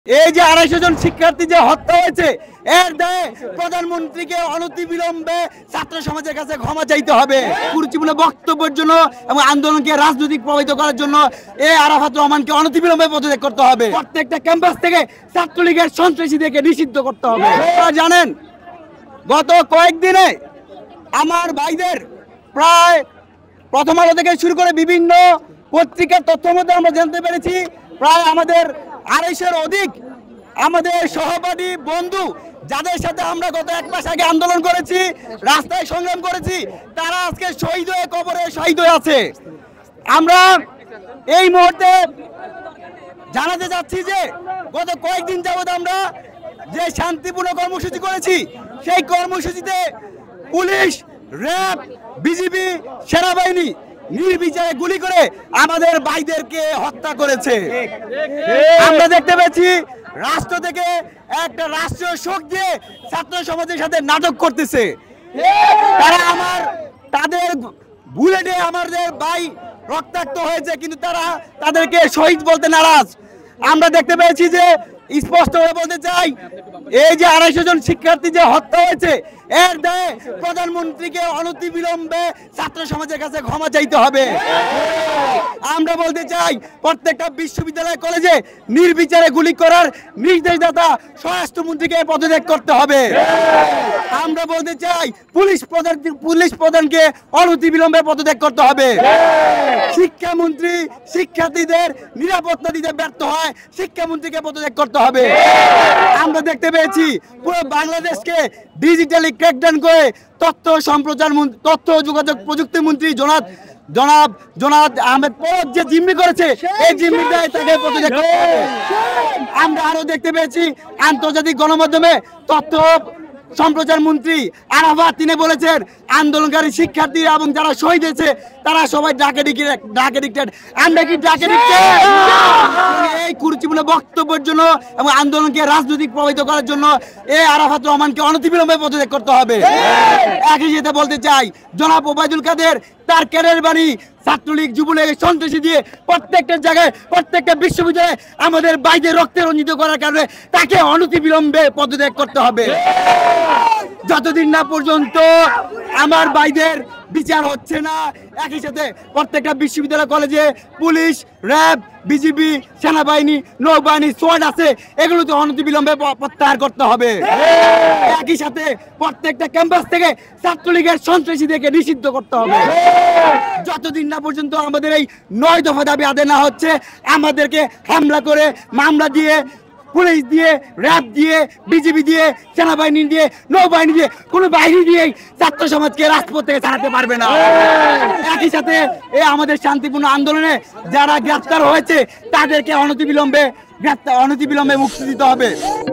এই যে 250 জন শিক্ষার্থী যে হত্যা হয়েছে এর দায়ে প্রধানমন্ত্রীকে অনতিবিলম্বে ছাত্র সমাজের কাছে ক্ষমা চাইতে হবে। গুরুত্বপূর্ণ বক্তব্যের জন্য এবং আন্দোলনকে রাজনৈতিক প্রভাবিত করার জন্য আরাফাত রহমানকে অনতিবিলম্বে পদত্যাগ করতে হবে। প্রত্যেকটা ক্যাম্পাস থেকে ছাত্রলীগের সন্ত্রাসীদেরকে নিষিদ্ধ করতে হবে। আপনারা জানেন গত কয়েকদিনে আমার ভাইদের প্রায় প্রথম আলো থেকে শুরু করে বিভিন্ন পত্রিকার তথ্য মধ্যে আমরা জানতে পেরেছি প্রায় আমাদের 250-এর অধিক আমাদের সহপাঠী বন্ধু যাদের সাথে আমরা গত 1 মাস আগে আন্দোলন করেছি, রাস্তায় সংগ্রাম করেছি, তারা আজকে শহীদ হয়ে কবরে শহীদ হয়ে আছে। আমরা এই মুহূর্তে জানাতে যাচ্ছি যে গত কয়েকদিন যাবত আমরা যে শান্তিপূর্ণ কর্মসূচি করেছি সেই কর্মসূচিতে পুলিশ, র্যাব, বিজিবি, সেনাবাহিনী নির্বিচারে গুলি করে আমাদের ভাইদেরকে হত্যা করেছে। আমরা দেখতে পেয়েছি রাষ্ট্র থেকে একটা রাষ্ট্রীয় শোক দিয়ে ছাত্র সমাজের সাথে নাটক করতেছে। তারা তাদের বুলেটে আমাদের ভাই রক্তাক্ত হয়েছে, কিন্তু তারা তাদেরকে শহীদ বলতে নারাজ। আমরা দেখতে পেয়েছি যে স্পষ্ট হয়ে বলতে চাই, এই যে 250 জন শিক্ষার্থী যে হত্যা হয়েছে এর দায়ে প্রধানমন্ত্রীকে অনতিবিলম্বে ছাত্র সমাজের কাছে ক্ষমা চাইতে হবে। আমরা বলতে চাই প্রত্যেকটা বিশ্ববিদ্যালয় কলেজে নির্বিচারে গুলি করার নির্দেশদাতা স্বরাষ্ট্রমন্ত্রীকে পদত্যাগ করতে হবে। আমরা বলতে চাই পুলিশ প্রধানকে অনতিবিলম্বে পদত্যাগ করতে হবে। শিক্ষামন্ত্রী শিক্ষার্থীদের নিরাপত্তা দিতে ব্যর্থ হয়, শিক্ষামন্ত্রীকে পদত্যাগ করতে হবে। আমরা দেখতে পেয়েছি পুরো বাংলাদেশকে ডিজিটালি ক্র্যাকডাউন করে তথ্য যোগাযোগ প্রযুক্তি মন্ত্রী জনাব আহমেদ পরব যে জিম্মি করেছে এই জিম্মিটাই তাকে পদত্যাগ করতে হবে। আমরা আরো দেখতে পেয়েছি আন্তর্জাতিক গণমাধ্যমে তথ্য সম্প্রচার মন্ত্রী আরাফাত তিনি বলেছেন আন্দোলনকারী শিক্ষার্থী এবং যারা শহীদ হয়েছে তারা সবাই ডাকে ডিক্টেড। আমরা কি ডাকে ডিক্টেড? এই গুরুত্বপূর্ণ বক্তব্যের জন্য এবং আন্দোলনকে রাজনৈতিক প্রভাবিত করার জন্য আরাফাত রহমানকে অনতিবিলম্বে পদত্যাগ করতে হবে। একই সাথে বলতে চাই জনাব ওবায়দুল কাদের তার ক্যারিয়ার বাণী ছাত্রলীগ যুবলীগের সন্ত্রাসী দিয়ে প্রত্যেকটা জায়গায় প্রত্যেকটা বিশ্ববিদ্যালয়ে আমাদের ভাইদের রক্তে রঞ্জিত করার কারণে তাকে অনতিবিলম্বে পদত্যাগ করতে হবে। যতদিন না পর্যন্ত আমার ভাইদের বিচার হচ্ছে না, একই সাথে প্রত্যেকটা বিশ্ববিদ্যালয় কলেজে পুলিশ, র্যাব, বিজিবি, সেনাবাহিনী, নৌবাহিনী, সোয়ার্ড আছে, এগুলো তো অনতিবিলম্বে প্রত্যাহার করতে হবে। একই সাথে প্রত্যেকটা ক্যাম্পাস থেকে ছাত্রলীগের সন্ত্রাসীদেরকে নিষিদ্ধ করতে হবে। যতদিন না পর্যন্ত আমাদের এই 9 দফা দাবি আদায় না হচ্ছে আমাদেরকে হামলা করে মামলা দিয়ে পুলিশ দিয়ে, র্যাব দিয়ে, বিজিবি দিয়ে, সেনাবাহিনী দিয়ে, নৌবাহিনী দিয়ে, কোনো বাহিনী দিয়েই ছাত্র সমাজকে রাজপথ থেকে ছাড়াতে পারবে না। একই সাথে আমাদের শান্তিপূর্ণ আন্দোলনে যারা গ্রেফতার হয়েছে তাদেরকে অনতিবিলম্বে মুক্তি দিতে হবে।